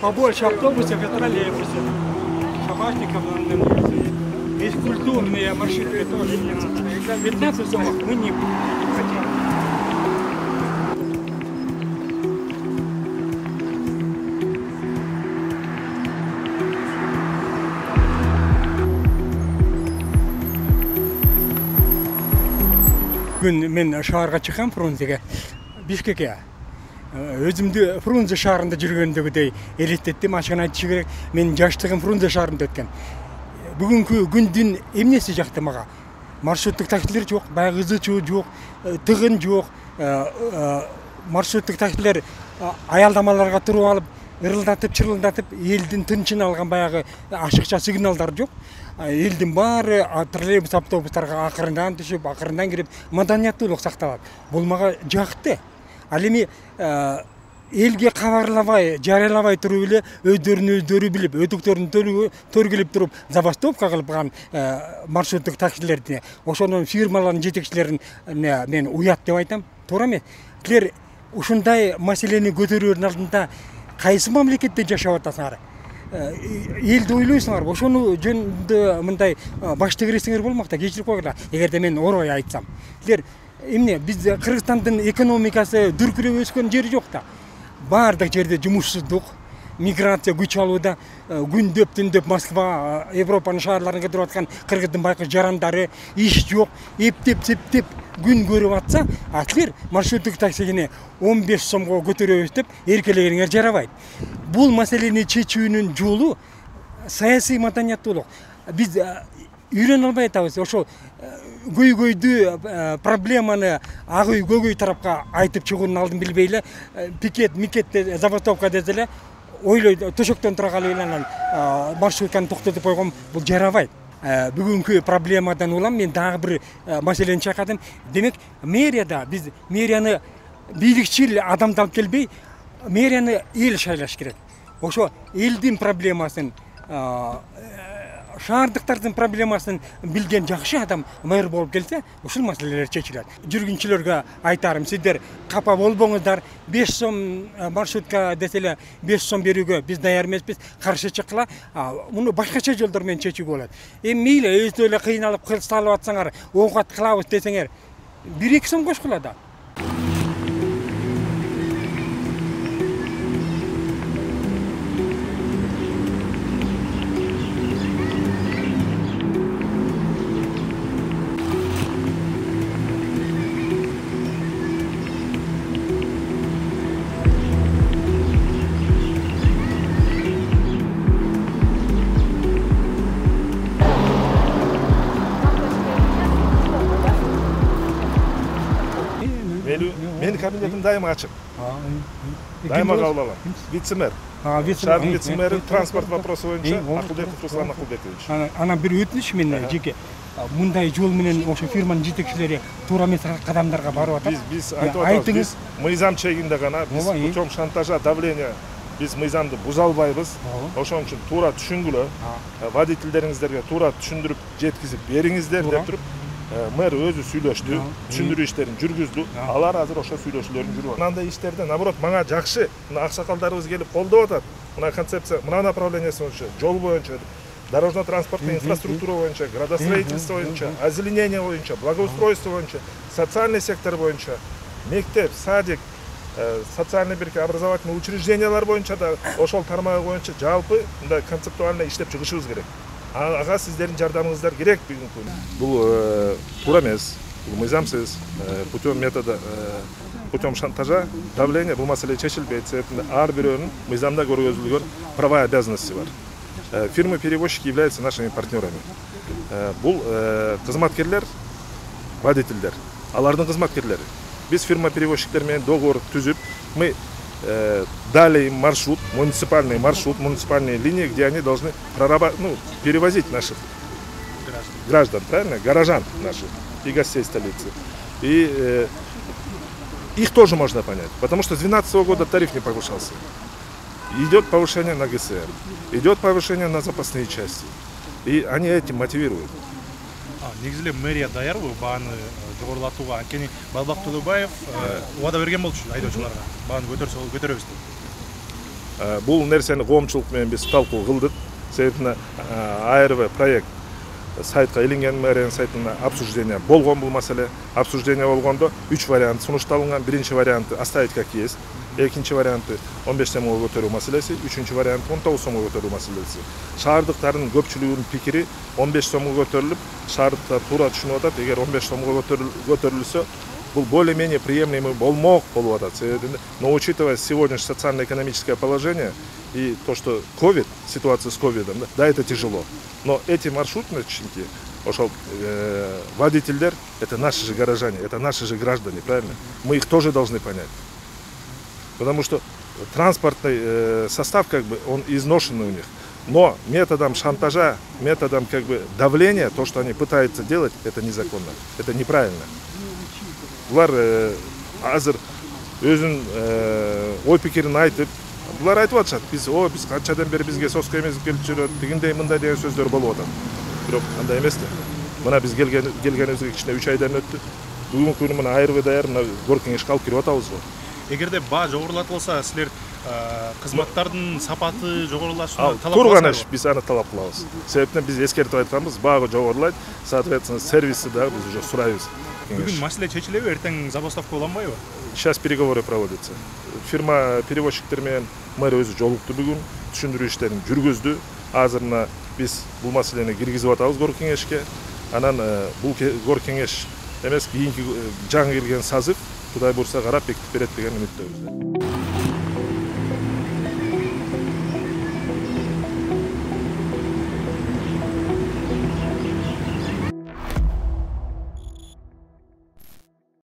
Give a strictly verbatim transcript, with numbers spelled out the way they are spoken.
побольше автобусов и троллейбусов. Шабашников нам есть культурные маршруты тоже. пятнадцать сумок мы не хотим. Бүгін мен шаһарға шыққам Фрунзеге, Бишкекке. Өзімді Фрунзе шаарында жүргендегідей елестетті, машина айтышы керек. Мен жаштығым Фрунзе шаарында өткен. Бүгінгі күндің емнесі жақты маға. Маршруттық таксилер жоқ, бағызы жоқ, тығын жоқ. Маршруттық таксилер аялдамаларға тұрып алып, ырылдатып, чырылдатып, елдің тыншын алған баяғы ашықша сигналдар жоқ. Елдің бары троллейбус автобустарға ақырындан түсіп, ақырындан кіріп, маданияттылық сақталады. Бұл маға жақты. Әлеме елге қабарлабай, жариялабай тұру біле, өздерін өздері біліп, өтіктерін төргіліп тұрып, забастовка қылып маршруттық таксилеріне, ошоның фирмаларын жетекшілерін мен уят деп айтам. Тура ме? Тілер ушундай мәселені көтерудің алдында қайсы мемлекетте жашап атасыңар? Елді ойлайсыңар, ошоны жөнді мындай башты кіресіңер болмақта, кешіріп қойғыла, егерде мен орой айтсам. Тілер, емне, біз Қырғызстандың экономикасы дүркіреп өскен жері жоқ та. Бардық жерде жұмыссыздық, миграция күч алуда, күндеп, түндеп Москва, Европаның шаһарларын кідіріп атқан қырғыздың байқы жарандары, иш жоқ, ептеп, септеп күн көріп атса, атлер маршруттық таксигіне он беш сомға көтеріп өстіп, еркелегеніңер жарабайды. Бұл мәселені шешуінің жолы саяси маданияттылық. Біз үйрен албай атабыз. Ошо көй-көйді проблеманы ағый көй тарапқа айтып шығуының алдын білбейлі, пикет, микетте, забастовка дезелі, ойлой төшөктөн тура калып маршрутканы токтотуп койгом, бул жарабайт. Бүгүнкү проблемадан улам мен дагы бир маселени чакырдым. Демек, мэрияда биз мэрияны бийликчил адамды алып келбей, мэрияны эл шайлаш керек. Ошо элдин проблемасын, шаардыктардын проблемасын билген жакшы адам мэр болуп келсе, ушул маселелер чечилет. Жүргүнчүлөргө айтарым, сиздер капа болбоңуздар, беш сом маршрутка деселе беш сом берүүгө биз даяр эмеспиз, каршы чыккыла, муну башкача жолдор менен чечүүгө болот. Эми мейли өзү эле кыйналып салып атсаңар, оокат кылабыз десеңер, бир эки сом кошкула да. Менің кабинетім дайыма ашық. Дайыма қабыл алам. Вице-мэр. Шаһардың вице-мэрі транспорт вопросы бойынша Акылбеков Руслан Акылбекович. Ана бір өтініш мен жеке мұндай жол менен ошо фирманың жетекшілері тура емес қадамдарға барып атат. Біз айтып атабыз, біз мыйзам чегинде гана, біз путем шантажа, давления біз мыйзамды буза албайбыз. Ошон үчүн тура түшүнгүлө, водительдериңиздерге тура түшүндүрүп жеткизип бериңиздер деп туруп, мэр өзү сүйлөштү, түшүндүрүү иштерин жүргүздү. Алар азыр ошо сүйлөшүүлөрүн жүрүп атат. Мындай иштерде наоборот мага жакшы, мына аксакалдарыбыз келип колдоп атат. Мына концепция, мына направлениясы боюнча, жол боюнча, дорожно-транспортный инфраструктура боюнча, градостроительство боюнча, озеленение боюнча, благоустройство боюнча, социальный сектор боюнча, мектеп, садик, социальный бир образовательный учреждениялар боюнча да ошол тармагы боюнча жалпы мындай концептуально иштеп чыгышыбыз керек. Ага сиздердин жардамыңыздар керек бүгүнкү күнү. Бул туура эмес, бул мыйзамсыз, путем метода, путем шантажа, давления бул маселе чечилбейт. Себептен ар бирөөнүн мыйзамда көргөзүлгөн права и обязанности бар. Фирмы-перевозчики являются нашими партнерами. Бул кызматкерлер, водительдер, алардын кызматкерлери. Биз фирма-перевозчиктер менен договор түзүп, мы дали им маршрут, муниципальный маршрут, муниципальные линии, где они должны прорабатывать, ну, перевозить наших граждан, правильно, горожан наших и гостей столицы. И э, их тоже можно понять, потому что с две тысячи двенадцатого года тариф не повышался. Идет повышение на ГСР, идет повышение на запасные части, и они этим мотивируют. Негізілі мэрия даяр бұл бағаны жоғырлатуға. Анкені Балбақ Төлеубаев уада берген болды айдаушыларға. Бағаны көтереміз деп. бул нерсени коомчулук менен биз талкуу кылдык. Себебинен А Р В проект сайтка илинген, мэрия сайтына обсуждение болгон бул маселе. Обсуждение болгондо үч вариант сунушталынган. Биринчи варианты оставить как есть. Экинчи варианты он беш сомго көтөрүү маселеси, үчүнчү вариант он тогуз сомго көтөрүү маселеси. Шаардыктардын көпчүлүгүнүн пикири он беш сомго көтөрүлүп, шаардыктар туура түшүнүп атат. Эгер он беш сомго көтөрүлсө, бул более-менее приемлемый болмок болуп атат. Себеби, но учитывая сегодняшнее социально-экономическое положение и то, что ковид, ситуация с ковидом, да, да, это тяжело. Но эти маршрутники, ошол э, водительдер, это наши же горожане, это наши же граждане, правильно? Мы их тоже должны понять. Потому что транспортный э, состав, как бы, он изношенный у них. Но методом шантажа, методом, как бы, давления, то, что они пытаются делать, это незаконно, это неправильно. Булар азыр өзүн ой пикирин айтып, булар айтып атышат. Биз, о, биз канчадан бери бизге соска эмезип келип жүрөт, дегендей мындай деген сөздөр болуп атат. Бирок андай эмес да. Мына биз келген келгенибизге кичине үч айдан өттү. Бүгүнкү күнү мына А Р В даяр, мына Горкеңешке алып кирип атабыз го. Эгерде баа жогорулатылса, силер кызматтардын сапаты жогорулашын талап турган иш, биз аны талап кылабыз. Себептен биз эскертип айтканбыз, баага жогорулайт, соответственно, сервиси да биз уже сурайбыз. Бүгүн маселе чечилеби, эртең забастовка уланбайбы? Сейчас переговоры проводятся. Фирма перевозчиктер менен мэр өзү жолукту бүгүн, түшүндүрүү иштерин жүргүздү. Азыр мына биз бул маселени киргизип атабыз Горкеңешке. Анан бул Горкеңеш эмес, кийинки жаңы кирген сазык Кудай буйрса карап бекитип берет деген үмүттөбүз.